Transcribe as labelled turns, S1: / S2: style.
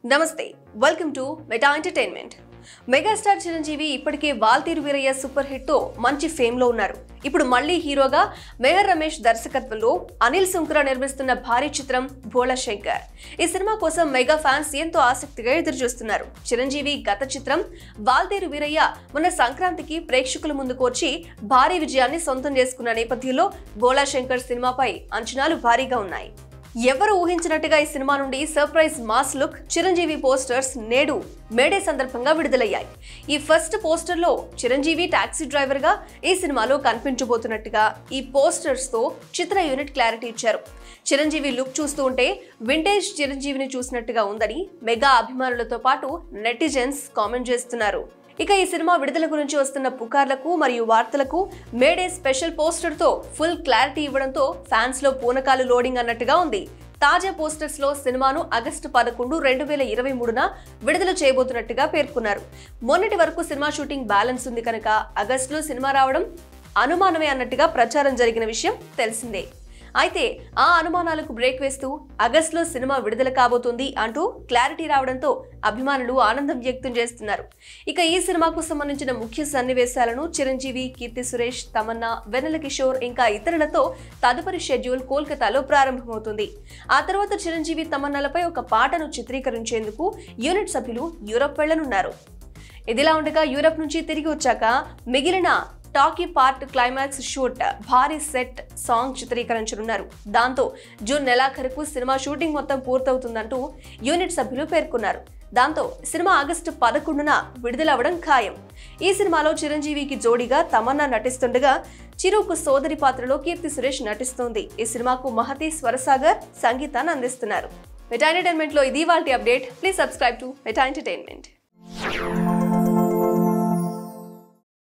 S1: నమస్తే welcome to meta entertainment. Megastar Chiranjeevi ఇప్పటికే Waltair Veeraiah super hit తో మంచి ఫేమ్ లో ఉన్నారు. ఇప్పుడు మళ్ళీ హీరోగా మెహర్ రమేష్ దర్శకత్వంలో అనిల్ సుంకర నిర్మిస్తున్న భారీ చిత్రం భోళా శంకర్. ఈ సినిమా కోసం మెగా ఫ్యాన్స్ ఎంతో ఆసక్తిగా ఎదురుచూస్తున్నారు. చిరంజీవి గత చిత్రం వాల్తీరు వీరయ్య మొన్న సంక్రాంతికి ప్రేక్షకుల ముందుకు వచ్చి భారీ విజయాన్ని సొంతం చేసుకున్న నేపథ్యంలో భోళా శంకర్ సినిమాపై అంచనాలు భారీగా ఉన్నాయి. ఎవరు ఊహించినట్టుగా ఈ సినిమా నుండి surprise mass look Chiranjeevi posters నేడు మేడే సందర్భంగా విడుదలయ్యాయి. ఈ ఫస్ట్ పోస్టర్ లో చిరంజీవి టాక్సీ డ్రైవర్ గా ఈ సినిమాలో కనిపించబోతున్నట్టుగా ఈ పోస్టర్స్ తో చిత్ర యూనిట్ క్లారిటీ ఇచ్చారు. చిరంజీవి లుక్ చూస్తూ ఉంటే వింటేజ్ చిరంజీవిని చూసినట్టుగా ఉందని మెగా అభిమానులతో పాటు నెటిజన్స్ కామెంట్ చేస్తున్నారు. ఇక ఈ సినిమా విడుదల గురించి వస్తున్న పుకార్లకు మరియు వార్తలకు మేడే స్పెషల్ పోస్టర్ తో ఫుల్ క్లారిటీ ఇవ్వడంతో ఫ్యాన్స్ లో పూనకాలు లోడింగ్ అన్నట్టుగా ఉంది. తాజా పోస్టర్స్ లో సినిమాను ఆగస్టు 11, 2023న విడుదల చేయబోతున్నట్టుగా పేర్కొన్నారు. మొన్నటి వరకు సినిమా షూటింగ్ బ్యాలెన్స్ ఉంది కనుక ఆగస్టులో సినిమా రావడం అనుమానమే అన్నట్టుగా ప్రచారం జరిగిన విషయం తెలిసిందే. అయితే ఆ అనుమానాలకు బ్రేక్ వేస్తూ ఆగస్టులో సినిమా విడుదల కాబోతుంది అంటూ క్లారిటీ రావడంతో అభిమానులు ఆనందం వ్యక్తం చేస్తున్నారు. ఇక ఈ సినిమాకు సంబంధించిన ముఖ్య సన్నివేశాలను చిరంజీవి, కీర్తి సురేష్, తమన్నా, వెన్నెల కిషోర్ ఇంకా ఇతరులతో తదుపరి షెడ్యూల్ కోల్కతాలో ప్రారంభమవుతుంది. ఆ తర్వాత చిరంజీవి, తమన్నాలపై ఒక పాటను చిత్రీకరించేందుకు యూనిట్ సభ్యులు యూరప్ వెళ్లనున్నారు. ఇదిలా ఉండగా యూరప్ నుంచి తిరిగి వచ్చాక మిగిలిన టాకీ పార్ట్ క్లైమాక్స్ షూట్ భారీ సెట్ సాంగ్ చిత్రీకరించనున్నారు. దాంతో జూన్ నెలాఖరుకు సినిమా షూటింగ్ మొత్తం పూర్తవుతుందంటూ యూనిట్ సభ్యులు పేర్కొన్నారు. దాంతో సినిమా ఆగస్టు 11న విడుదలవ్వడం ఖాయం. ఈ సినిమాలో చిరంజీవికి జోడీగా తమన్నా నటిస్తుండగా చిరుకు సోదరి పాత్రలో కీర్తి సురేష్ నటిస్తోంది. ఈ సినిమాకు మహతి స్వరసాగర్ సంగీతాన్ని అందిస్తున్నారు. మెటా ఎంటర్టైన్మెంట్ లో ఇది వాల్టి update. Please subscribe to meta entertainment.